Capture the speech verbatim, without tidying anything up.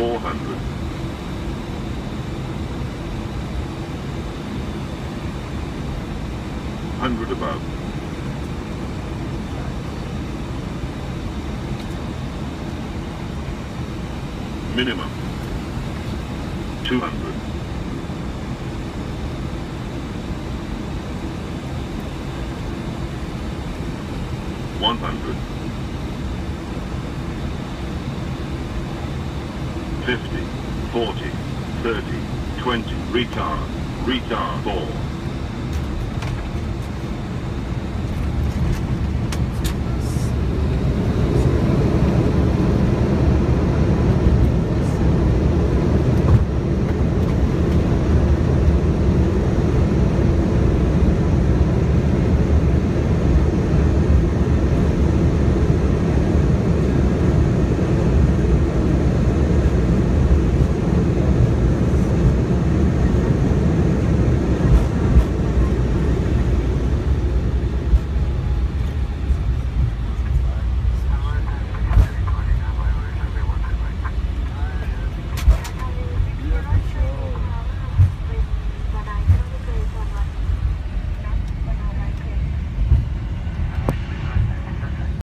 four hundred. one hundred above. Minimum. two hundred. one hundred. fifty, forty, thirty, twenty, retard, retard, four.